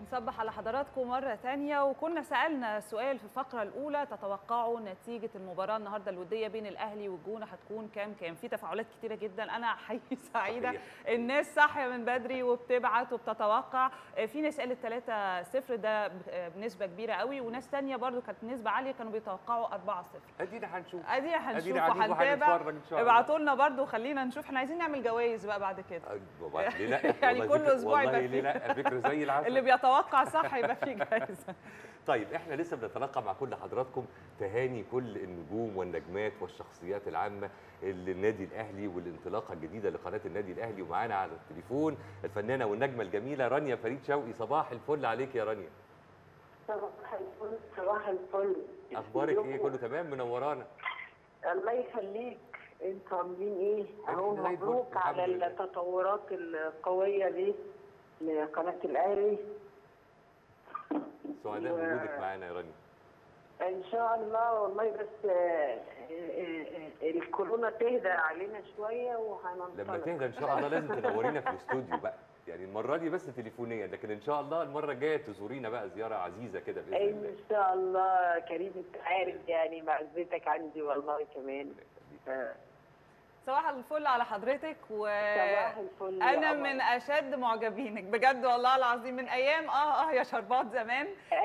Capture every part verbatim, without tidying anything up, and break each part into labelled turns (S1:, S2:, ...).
S1: بنصبح على حضراتكم مرة تانية، وكنا سألنا سؤال في الفقرة الأولى: تتوقعوا نتيجة المباراة النهاردة الودية بين الأهلي والجونة هتكون كام كام؟ في تفاعلات كتيرة جدا، أنا حقيقي سعيدة. الناس صاحية من بدري وبتبعت وبتتوقع. في ناس قالت ثلاثة صفر ده بنسبة كبيرة قوي، وناس تانية برضو كانت نسبة عالية كانوا بيتوقعوا أربعة صفر.
S2: أدينا هنشوف
S1: أدينا هنشوف وهنتابع. ابعتوا لنا برضو، خلينا نشوف. احنا عايزين نعمل جوائز بقى بعد كده.
S2: ليه لا؟
S1: يعني كل أسبوع يبقى
S2: ليه لا؟ فكرة زي العسل.
S1: اللي بيتوقع صح يبقى في جائزة.
S2: طيب احنا لسه بنتلقى مع كل حضراتكم تهاني كل النجوم والنجمات والشخصيات العامة للنادي الأهلي والانطلاقة الجديدة لقناة النادي الأهلي، ومعانا على التليفون الفنانة والنجمة الجميلة رانيا فريد شوقي. صباح الفل عليك يا رانيا.
S3: صباح الفل. صباح الفل.
S2: أخبارك إيه؟ كله تمام؟ منورانا.
S3: الله يخليك. انتوا عاملين ايه؟ اهو مبروك على التطورات القوية دي لقناة الأهلي.
S2: سعداء بوجودك معانا يا رانيا.
S3: ان شاء الله والله، بس الكورونا تهدى علينا شويه وهننطلق.
S2: لما تهدى ان شاء الله لازم تنورينا في الاستوديو بقى، يعني المره دي بس تليفونيا، لكن ان شاء الله المره الجايه تزورينا بقى زياره عزيزه كده باذن الله.
S3: ان شاء الله كريم، انت عارف يعني معزتك عندي والله كمان.
S1: صباح الفل على حضرتك. و
S3: صباح الفل.
S1: انا من اشد معجبينك بجد والله العظيم، من ايام اه اه يا شربات زمان.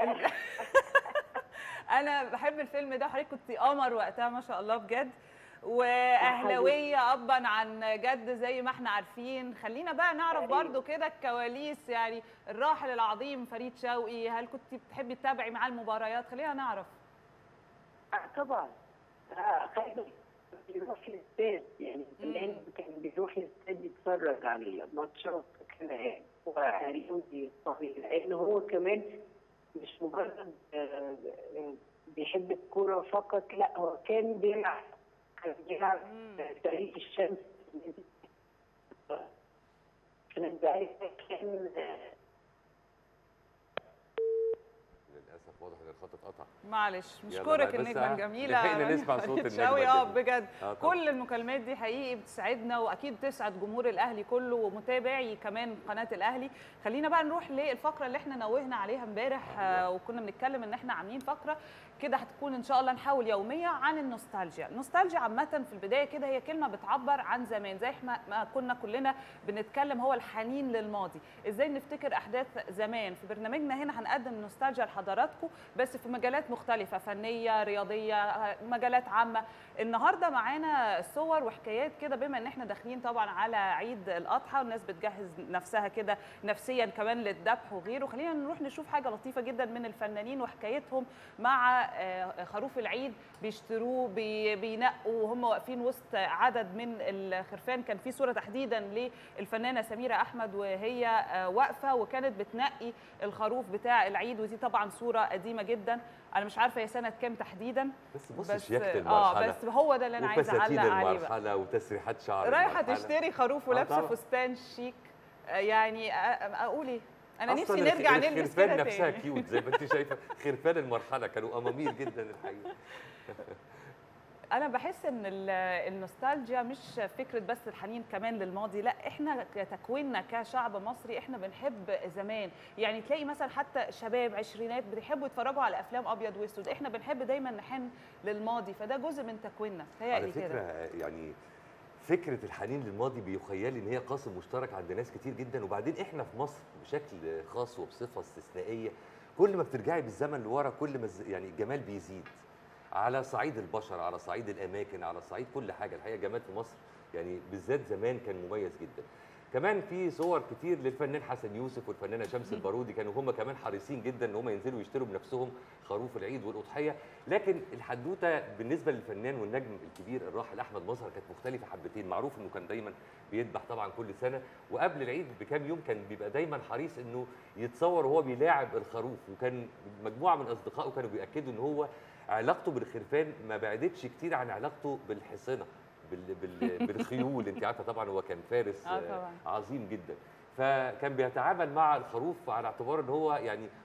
S1: انا بحب الفيلم ده، وحضرتك كنت قمر وقتها ما شاء الله بجد، واهلاويه ابا عن جد زي ما احنا عارفين. خلينا بقى نعرف برضو كده الكواليس، يعني الراحل العظيم فريد شوقي، هل كنت بتحبي تتابعي معاه المباريات؟ خلينا نعرف.
S3: اه طبعا. اه خلينا بيروح الاستاد، يعني زمان كان بيروح الاستاد يتفرج على الماتشات كده يعني، ورياضي طويل، لان هو كمان مش مجرد بيحب الكوره فقط، لا هو كان بيلعب كان بيلعب تاريخ الشمس. كان كان
S2: للاسف واضح ان الخط اتقطع.
S1: معلش. مشكورك النجمه الجميله
S2: لحقنا نسمع صوت النجمه
S1: شوقي. اه بجد
S2: آه
S1: كل المكالمات دي حقيقي بتسعدنا، واكيد بتسعد جمهور الاهلي كله ومتابعي كمان قناه الاهلي. خلينا بقى نروح للفقره اللي احنا نوهنا عليها امبارح، آه وكنا بنتكلم ان احنا عاملين فقره كده هتكون ان شاء الله نحاول يوميه عن النوستالجيا. النوستالجيا عامه في البدايه كده هي كلمه بتعبر عن زمان، زي احنا ما كنا كلنا بنتكلم، هو الحنين للماضي، ازاي نفتكر احداث زمان. في برنامجنا هنا هنقدم نوستالجيا لحضراتكم بس في مجالات مختلفه، فنيه، رياضيه، مجالات عامه. النهارده معانا صور وحكايات كده، بما ان احنا داخلين طبعا على عيد الاضحى والناس بتجهز نفسها كده نفسيا كمان للذبح وغيره. خلينا نروح نشوف حاجه لطيفه جدا من الفنانين وحكايتهم مع خروف العيد، بيشتروه بينقوا وهم واقفين وسط عدد من الخرفان. كان في صوره تحديدا للفنانه سميره احمد وهي واقفه وكانت بتنقي الخروف بتاع العيد، ودي طبعا صوره قديمه جدا، انا مش عارفه هي سنه كام تحديدا،
S2: بس بص شياكه المرحله.
S1: اه بس هو ده اللي انا عايزه اعلق عليه بقى.
S2: المرحله وتسريحات شعر
S1: رايحه تشتري خروف ولابسه آه فستان شيك، يعني اقول ايه، انا نفسي نرجع نلبس كده تاني.
S2: الخرفان نفسها كيوت زي ما انت شايفه، خرفان المرحله كانوا امامير جدا الحقيقه.
S1: أنا بحس إن النوستالجيا مش فكرة بس الحنين كمان للماضي، لا إحنا كتكويننا كشعب مصري إحنا بنحب زمان، يعني تلاقي مثلا حتى شباب عشرينات بيحبوا يتفرجوا على أفلام أبيض وأسود، إحنا بنحب دايما نحن للماضي، فده جزء من تكويننا.
S2: على فكرة كده. يعني فكرة الحنين للماضي بيخيل إن هي قاسم مشترك عند ناس كتير جدا، وبعدين إحنا في مصر بشكل خاص وبصفة استثنائية كل ما بترجعي بالزمن لورا كل ما يعني الجمال بيزيد، على صعيد البشر، على صعيد الاماكن، على صعيد كل حاجه. الحقيقه جمال في مصر يعني بالذات زمان كان مميز جدا. كمان في صور كتير للفنان حسن يوسف والفنانه شمس البارودي، كانوا هم كمان حريصين جدا ان هم ينزلوا يشتروا بنفسهم خروف العيد والاضحيه. لكن الحدوته بالنسبه للفنان والنجم الكبير الراحل احمد مظهر كانت مختلفه حبتين. معروف انه كان دايما بيذبح طبعا كل سنه، وقبل العيد بكام يوم كان بيبقى دايما حريص انه يتصور وهو بيلاعب الخروف، وكان مجموعه من اصدقائه كانوا بياكدوا ان هو علاقته بالخرفان ما بعدتش كتير عن علاقته بالحصنه بال بال بالخيول. انت عارفه طبعا هو كان فارس عظيم جدا، فكان بيتعامل مع الخروف على اعتبار ان هو يعني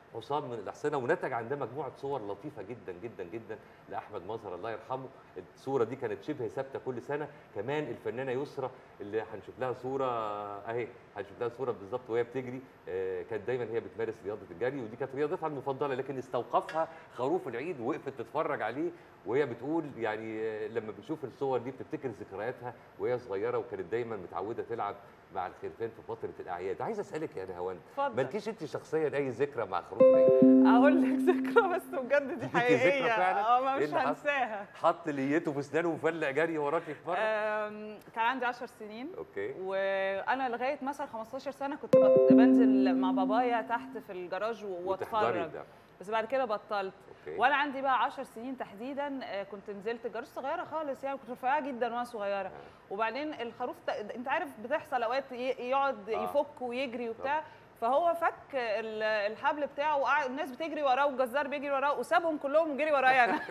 S2: حصان من الاحصنه، ونتج عن ده مجموعه صور لطيفه جدا جدا جدا لاحمد مظهر الله يرحمه. الصوره دي كانت شبه ثابته كل سنه. كمان الفنانه يسرا اللي هنشوف لها صوره اهي، هنشوف لها صوره بالظبط وهي بتجري، آه كانت دايما هي بتمارس رياضه الجري، ودي كانت رياضتها المفضله، لكن استوقفها خروف العيد ووقفت تتفرج عليه وهي بتقول يعني آه لما بتشوف الصور دي بتفتكر ذكرياتها وهي صغيره، وكانت دايما متعوده تلعب مع الخرفان في فتره الاعياد. عايز اسالك يا نهاوند، مالكيش انت شخصيا اي ذكرى مع خروف العيد؟
S1: اقول لك ذكرى بس بجد دي حقيقيه،
S2: ذكرى فعلا؟
S1: اه مش هنساها.
S2: حط ليته في اسنانه وفلق جري وراكي في مره؟
S1: كان عندي عشر سنين.
S2: اوكي.
S1: وانا لغايه مثلا خمستاشر سنه كنت بنزل مع بابايا تحت في الجراج واتفرج، بس بعد كده بطلت. أوكي. وانا عندي بقى عشر سنين تحديدا كنت نزلت جراج صغيره خالص يعني، كنت رفيعه جدا وانا صغيره. آه. وبعدين الخروف انت عارف بتحصل اوقات يقعد آه. يفك ويجري وبتاع، فهو فك الحبل بتاعه وقعد الناس بتجري وراه والجزار بيجري وراه وسابهم كلهم وجري ورايا انا.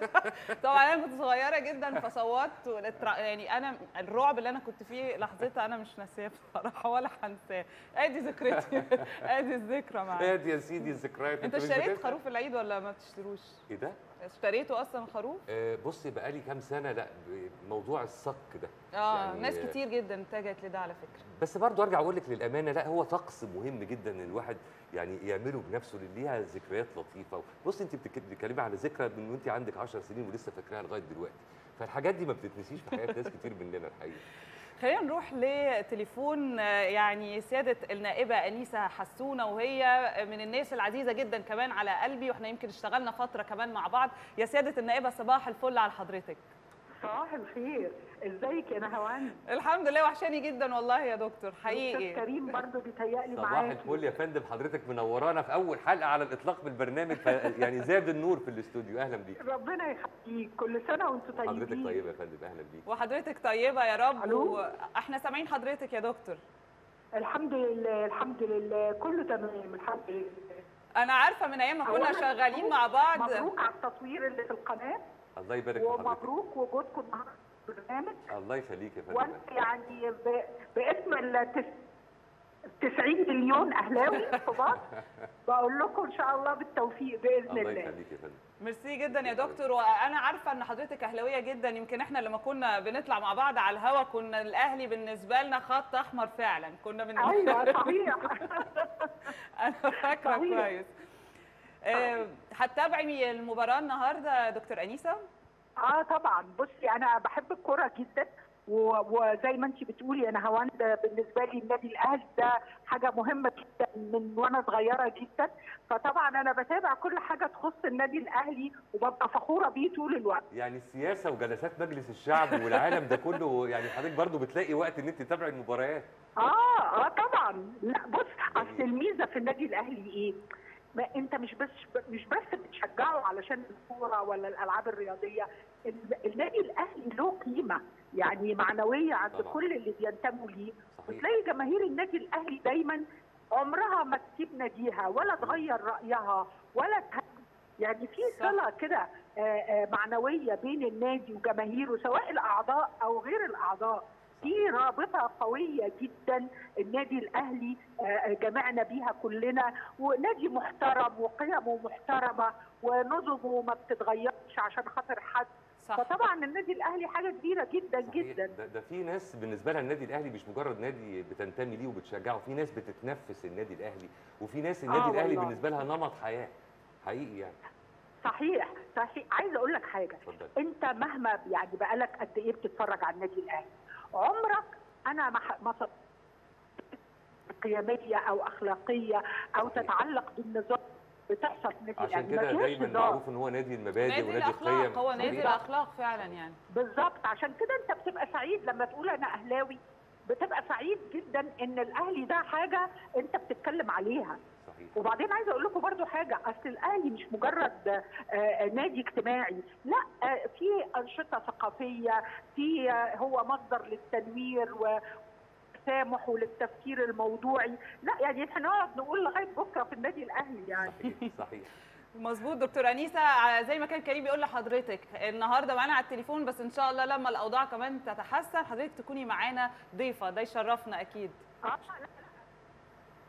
S1: طبعا انا كنت صغيره جدا فصوتت، يعني انا الرعب اللي انا كنت فيه لحظتها انا مش ناسيه بصراحه ولا هنساه. ادي ذكرتي، ادي الذكرى معايا.
S2: ادي يا سيدي الذكريات.
S1: انت اشتريت خروف العيد ولا ما بتشتروش؟
S2: ايه ده؟
S1: اشتريته اصلا خروف؟
S2: آه بصي بقى لي كام سنه لا موضوع الصك ده
S1: اه يعني ناس كتير جدا اتجهت لده على فكره.
S2: بس برضو ارجع اقول لك للامانه، لا هو طقس مهم جدا ان الواحد يعني يعمله بنفسه، اللي ليها ذكريات لطيفه. بصي انت بتتكلمي على ذكرى من وانت عندك عشر سنين ولسه فاكراها لغايه دلوقتي، فالحاجات دي ما بتتنسيش في حياه ناس كتير مننا الحقيقه.
S1: خلينا نروح لتليفون يعني سياده النائبه انيسه حسونه، وهي من الناس العزيزه جدا كمان على قلبي، واحنا يمكن اشتغلنا فتره كمان مع بعض. يا سياده النائبه صباح الفل على حضرتك.
S4: صباح الخير، ازيك يا نهاوند؟
S1: الحمد لله، وحشاني جدا والله يا دكتور حقيقي.
S4: استاذ كريم برضه بيتهيألي معاكي.
S2: صباح الفل يا فندم، حضرتك منورانا في اول حلقه على الاطلاق بالبرنامج، يعني زاد النور في الاستوديو. اهلا بيك.
S4: ربنا يخليك، كل سنه وانتم طيبين.
S2: حضرتك طيبه يا فندم، اهلا بيك.
S1: وحضرتك طيبه يا رب.
S4: ألو؟
S1: احنا سامعين حضرتك يا دكتور.
S4: الحمد لله الحمد لله كله تمام الحمد لله.
S1: انا عارفه من ايام ما كنا شغالين مع بعض.
S4: مبروك على التصوير اللي في القناه.
S2: الله يبارك في حضرتك.
S4: ومبروك وجودكم النهارده في البرنامج.
S2: الله يخليك يا فندم.
S4: وانت يعني باسم ال تسعين مليون اهلاوي في مصر بقول لكم ان شاء الله بالتوفيق باذن الله.
S2: الله يخليك يا فندم.
S1: ميرسي جدا يا دكتور، وانا عارفه ان حضرتك اهلاويه جدا. يمكن احنا لما كنا بنطلع مع بعض على الهوا كنا الاهلي بالنسبه لنا خط احمر فعلا، كنا بن...
S4: ايوه صحيح.
S1: انا فاكره كويس. أه هتتابعي المباراه النهارده يا دكتور انيسه؟
S4: اه طبعا. بصي انا بحب الكوره جدا، وزي ما انت بتقولي يا نهاوند بالنسبه لي النادي الاهلي ده حاجه مهمه جدا من وانا صغيره جدا، فطبعا انا بتابع كل حاجه تخص النادي الاهلي وببقى فخوره بيه طول الوقت.
S2: يعني السياسه وجلسات مجلس الشعب والعالم ده كله، يعني حضرتك برضو بتلاقي وقت ان انت تتابعي المباريات؟
S4: اه اه طبعا. لا بص، اصل الميزه في النادي الاهلي ايه؟ ما انت مش بس مش بس بتشجعه علشان الكوره ولا الالعاب الرياضيه، النادي الاهلي له قيمه يعني معنويه عند طبعا كل اللي بينتموا ليه، وتلاقي جماهير النادي الاهلي دايما عمرها ما تسيب ناديها ولا تغير رايها ولا تهدد، يعني في صله كده معنويه بين النادي وجماهيره سواء الاعضاء او غير الاعضاء. في رابطه قويه جدا النادي الاهلي جمعنا بيها كلنا، ونادي محترم وقيمه محترمه ونظمه ما بتتغيرش عشان خاطر حد. صح. فطبعا النادي الاهلي حاجه كبيره جدا صحيح. جدا.
S2: ده, ده في ناس بالنسبه لها النادي الاهلي مش مجرد نادي بتنتمي ليه وبتشجعه، في ناس بتتنفس النادي الاهلي، وفي ناس النادي آه الاهلي بالنسبه لها نمط حياه حقيقي يعني.
S4: صحيح صحيح. عايزه اقول لك حاجه، فضل. انت مهما يعني بقالك قد ايه بتتفرج على النادي الاهلي، عمرك انا ما قيميه او اخلاقيه او صحيح. تتعلق بالنظام بتحصل في النادي
S2: عشان كده دايما معروف ان هو نادي المبادئ ونادي القيم.
S1: هو نادي الاخلاق فعلا يعني.
S4: بالظبط، عشان كده انت بتبقى سعيد لما تقول انا اهلاوي، بتبقى سعيد جدا ان الاهلي ده حاجه انت بتتكلم عليها. صحيح. وبعدين عايزه اقول لكم برضو حاجه، اصل الاهلي مش مجرد نادي اجتماعي، لا في انشطه ثقافيه، في هو مصدر للتنوير و التسامح وللتفكير الموضوعي، لا يعني احنا نقعد نقول لغايه بكره في النادي الاهلي يعني.
S2: صحيح صحيح.
S1: مظبوط دكتور انيسه، زي ما كان كريم بيقول لحضرتك النهارده معانا على التليفون، بس ان شاء الله لما الاوضاع كمان تتحسن حضرتك تكوني معانا ضيفه، ده يشرفنا اكيد.
S4: اه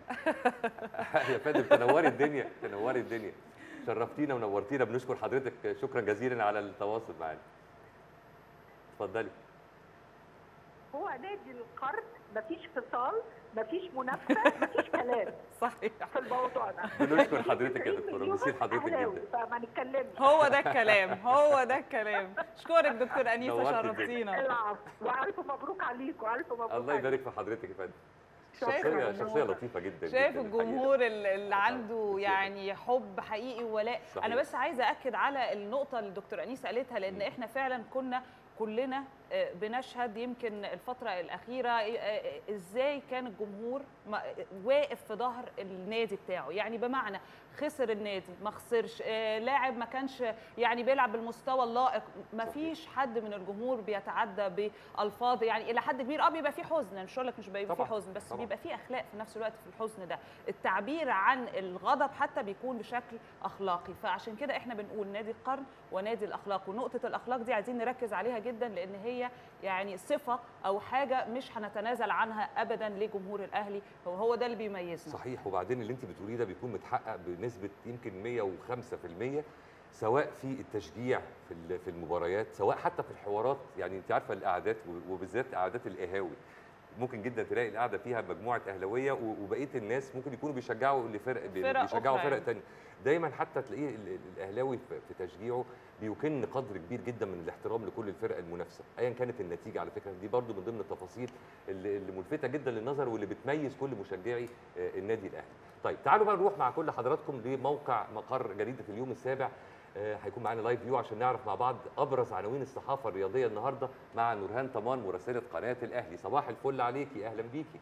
S2: يا فندم تنوري الدنيا، تنوري الدنيا، شرفتينا ونورتينا، بنشكر حضرتك شكرا جزيلا على التواصل معانا. اتفضلي.
S4: هو نادي القرن مفيش فصال، مفيش منافسه، مفيش كلام
S1: صحيح
S4: في الموضوع ده.
S2: بنشكر حضرتك يا دكتوره، بنشكر حضرتك جدا.
S4: فما نتكلمش.
S1: هو ده الكلام، هو ده الكلام. اشكرك دكتور انيسه،
S2: نورتي
S1: شرفتينا.
S4: العفو، والف مبروك عليكم، الف مبروك.
S2: الله يبارك في حضرتك يا فندم.
S1: شايف
S2: شخصيه
S1: الجمهور.
S2: شخصيه لطيفه جدا
S1: شايف
S2: جدا
S1: الجمهور اللي اللي
S2: طبعاً.
S1: عنده يعني حب حقيقي وولاء.
S2: صحيح.
S1: انا بس عايزه اكد على النقطه اللي الدكتور انيسه قالتها، لان احنا فعلا كنا كلنا آه، بنشهد يمكن الفتره الاخيره آه، ازاي كان الجمهور ما- واقف في ظهر النادي بتاعه، يعني بمعنى خسر النادي ما خسرش، آه، لاعب ما كانش يعني بيلعب بالمستوى اللائق، ما فيش حد من الجمهور بيتعدى بالفاظ، يعني الى حد كبير اه بيبقى في حزن، مش هقول لك مش بيبقى في
S2: طبعاً،
S1: حزن، بس
S2: طبعاً.
S1: بيبقى في اخلاق في نفس الوقت في الحزن ده. التعبير عن الغضب حتى بيكون بشكل اخلاقي، فعشان كده احنا بنقول نادي القرن ونادي الاخلاق، ونقطه الاخلاق دي عايزين نركز عليها جدا، لان هي يعني صفه او حاجه مش هنتنازل عنها ابدا لجمهور الاهلي، هو هو ده اللي بيميزنا.
S2: صحيح. وبعدين اللي انت بتقوليه ده بيكون متحقق بنسبه يمكن مية وخمسة في المية، سواء في التشجيع في ال- في المباريات، سواء حتى في الحوارات. يعني انت عارفه القعدات وبالذات قعدات القهاوي، ممكن جدا تلاقي القعده فيها مجموعه اهلاويه و- وبقيه الناس ممكن يكونوا بيشجعوا لفرق
S1: فرق
S2: بيشجعوا
S1: أخرى
S2: فرق
S1: يعني.
S2: تانية. دايما حتى تلاقيه ال- ال- الاهلاوي في في تشجيعه بيكن قدر كبير جدا من الاحترام لكل الفرق المنافسه ايا كانت النتيجه. على فكره دي برضو من ضمن التفاصيل اللي اللي ملفته جدا للنظر واللي بتميز كل مشجعي آه، النادي الاهلي. طيب تعالوا بقى نروح مع كل حضراتكم لموقع مقر جريده اليوم السابع. آه، هيكون معانا لايف فيو عشان نعرف مع بعض ابرز عناوين الصحافه الرياضيه النهارده مع نورهان طمان مراسله قناه الاهلي. صباح الفل عليكي، اهلا بيكي.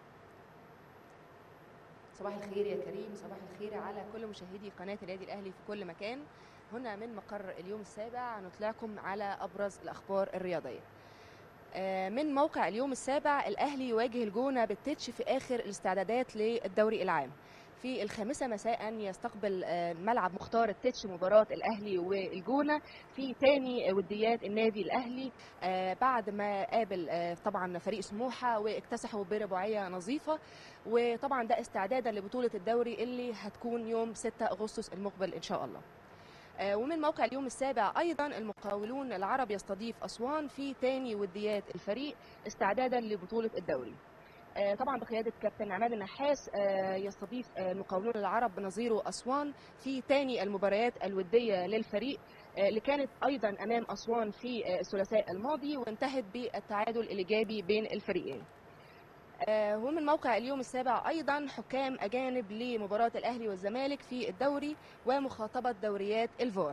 S5: صباح الخير يا كريم، صباح الخير على كل مشاهدي قناة النادي الأهلي في كل مكان. هنا من مقر اليوم السابع نطلعكم على أبرز الأخبار الرياضية. آه، من موقع اليوم السابع، الأهلي يواجه الجونة بالتتش في آخر الاستعدادات للدوري العام. في الخامسة مساء يستقبل آه، ملعب مختار التتش مباراة الأهلي والجونة في ثاني وديات النادي الأهلي آه، بعد ما قابل آه، طبعا فريق سموحة واكتسحوا برباعية نظيفة، وطبعا ده استعدادا لبطولة الدوري اللي هتكون يوم ستة أغسطس المقبل إن شاء الله. آه، ومن موقع اليوم السابع أيضا، المقاولون العرب يستضيف أسوان في ثاني وديات الفريق استعدادا لبطولة الدوري. آه، طبعا بقيادة كابتن عماد النحاس آه، يستضيف آه، المقاولون العرب بنظيره أسوان في ثاني المباريات الودية للفريق آه، اللي كانت أيضا أمام أسوان في آه، الثلاثاء الماضي وانتهت بالتعادل الإيجابي بين الفريقين. آه، ومن موقع اليوم السابع أيضا، حكام أجانب لمباراة الأهلي والزمالك في الدوري ومخاطبة دوريات الفار.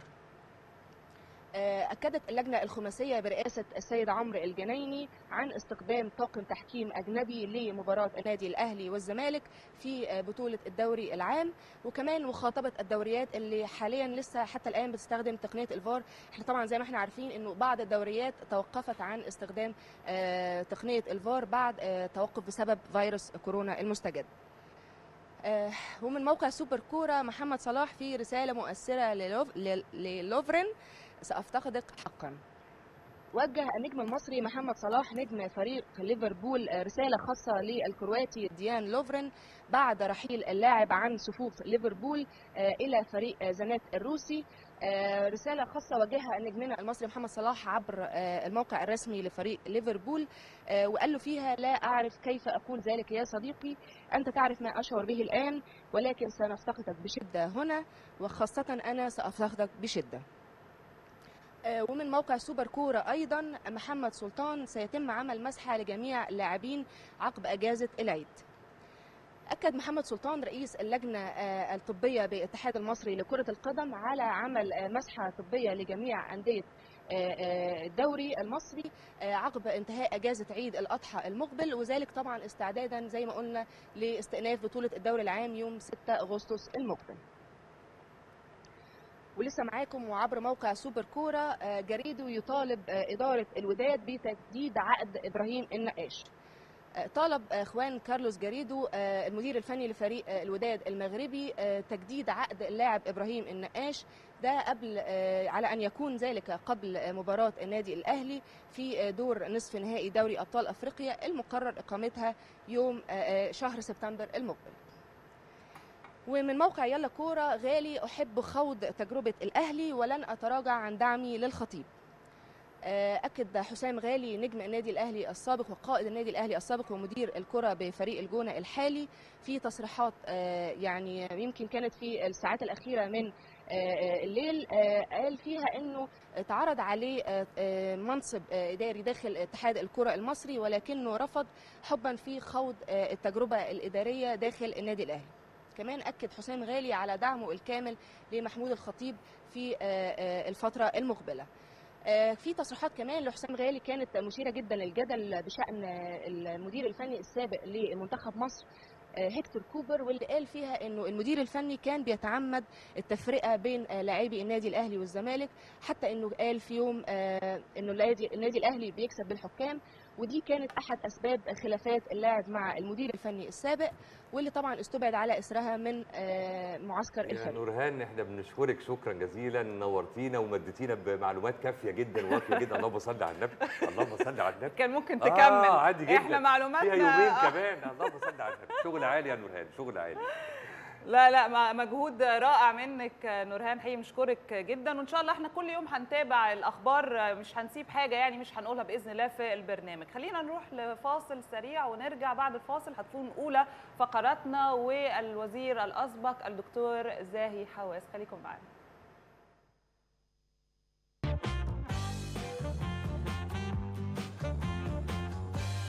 S5: آه، أكدت اللجنة الخماسية برئاسة السيد عمرو الجنايني عن استخدام طاقم تحكيم أجنبي لمباراة النادي الأهلي والزمالك في آه، بطولة الدوري العام، وكمان مخاطبة الدوريات اللي حاليا لسه حتى الآن بتستخدم تقنية الفار. احنا طبعا زي ما احنا عارفين انه بعض الدوريات توقفت عن استخدام آه، تقنية الفار بعد آه، توقف بسبب فيروس كورونا المستجد. آه، ومن موقع سوبر كورة، محمد صلاح في رسالة مؤثرة للوف- لل- للوفرين: سأفتقدك حقا. وجه النجم المصري محمد صلاح نجم فريق ليفربول آه، رسالة خاصة للكرواتي ديان لوفرين بعد رحيل اللاعب عن صفوف ليفربول آه، إلى فريق آه، زنات الروسي. آه، رسالة خاصة وجهها نجمنا المصري محمد صلاح عبر آه، الموقع الرسمي لفريق ليفربول، آه، وقال له فيها: لا أعرف كيف أقول ذلك يا صديقي، أنت تعرف ما أشعر به الآن، ولكن سنفتقدك بشدة هنا، وخاصة أنا سأفتقدك بشدة. آه، ومن موقع سوبر كورة أيضا، محمد سلطان: سيتم عمل مسحة لجميع اللاعبين عقب أجازة العيد. أكد محمد سلطان رئيس اللجنة آه، الطبية بالاتحاد المصري لكرة القدم على عمل آه، مسحة طبية لجميع أندية آه، آه، الدوري المصري آه، عقب انتهاء أجازة عيد الأضحى المقبل، وذلك طبعا استعدادا زي ما قلنا لاستئناف بطولة الدوري العام يوم ستة أغسطس المقبل. ولسه معاكم وعبر موقع سوبر كورة، آه، جريدو يطالب آه، إدارة الوداد بتجديد عقد إبراهيم النقاش. آه، طالب آه، خوان كارلوس جاريدو آه، المدير الفني لفريق آه، الوداد المغربي آه، تجديد عقد اللاعب إبراهيم النقاش، ده قبل آه، على أن يكون ذلك قبل آه، مباراة النادي الأهلي في آه، دور نصف نهائي دوري أبطال أفريقيا المقرر إقامتها يوم آه، آه، شهر سبتمبر المقبل. ومن موقع يلا كورة: غالي أحب خوض تجربة الأهلي ولن أتراجع عن دعمي للخطيب. أكد حسام غالي نجم النادي الأهلي السابق وقائد النادي الأهلي السابق ومدير الكرة بفريق الجونة الحالي في تصريحات يعني يمكن كانت في الساعات الأخيرة من الليل، قال فيها أنه تعرض عليه منصب إداري داخل اتحاد الكرة المصري ولكنه رفض حبا في خوض التجربة الإدارية داخل النادي الأهلي. كمان أكد حسام غالي على دعمه الكامل لمحمود الخطيب في الفترة المقبلة. في تصريحات كمان لحسام غالي كانت مثيرة جدا للجدل بشأن المدير الفني السابق لمنتخب مصر هيكتور كوبر، واللي قال فيها انه المدير الفني كان بيتعمد التفرقه بين لاعبي النادي الاهلي والزمالك، حتى انه قال في يوم انه النادي الاهلي بيكسب بالحكام، ودي كانت احد اسباب خلافات اللاعب مع المدير الفني السابق، واللي طبعا استبعد على اثرها من معسكر الفريق.
S2: يا نورهان احنا بنشكرك شكرا جزيلا، نورتينا ومدتينا بمعلومات كافيه جدا ووافيه جدا. اللهم صل على النبي، اللهم صل على النبي.
S1: كان ممكن تكمل.
S2: اه عادي جدا،
S1: احنا معلوماتنا
S2: فيها يومين آه. كمان. اللهم صل على النبي. شغل عالي يا نورهان، شغل عالي.
S1: لا لا مجهود رائع منك نورهان، حقيقي مشكورك جدا، وان شاء الله احنا كل يوم هنتابع الاخبار، مش هنسيب حاجه يعني مش هنقولها باذن الله في البرنامج. خلينا نروح لفاصل سريع ونرجع بعد الفاصل هتكون اولى فقراتنا والوزير الاسبق الدكتور زاهي حواس. خليكم معانا.